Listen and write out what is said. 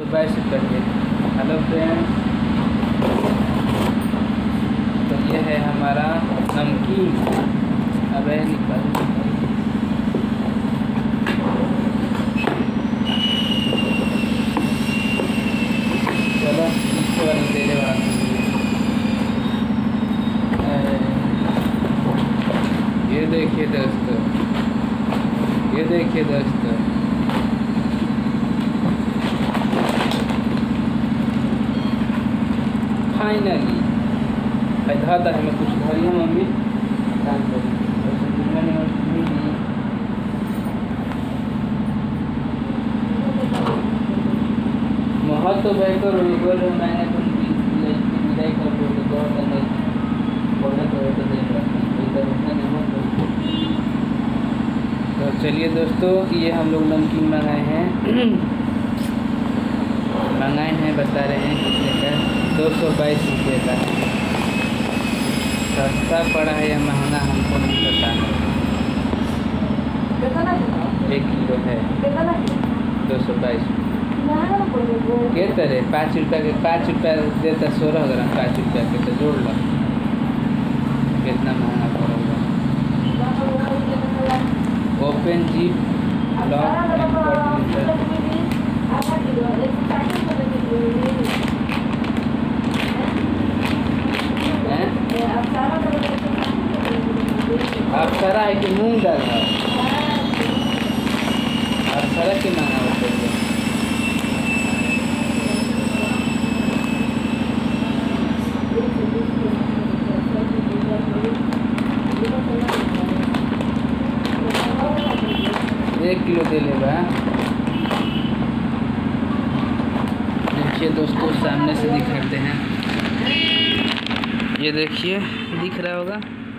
₹222 के। Hello friends, तो ये है हमारा नमकीन। अब निकाल चलो इसके बाद दे दे। ये देखिए दोस्तों, ये देखिए दोस्तों, फाइनली पैदा था हमें कुछ धरिया मम्मी काम करी महत्व तो बेहतर बोल मैंने तो विदाई कर तो चलिए दोस्तों, ये हम लोग नमकीन मंगाए हैं बता रहे हैं कितने का, ₹222 का। सस्ता पड़ा है या महंगा हमको नहीं पता है। 1 किलो है ₹222 के तरह। ₹5 के 5 रुपया देता 16 ग्राम, ₹5 के तो जोड़ लो कितना महंगा पड़ेगा। ओपन जीप लॉक अप्सरा है कि मूंग दाल है। अप्सरा के महंगा होता है। एक किलो दे लेगा। देखिए दोस्तों, सामने से दिखाते हैं। ये देखिए, दिख रहा होगा।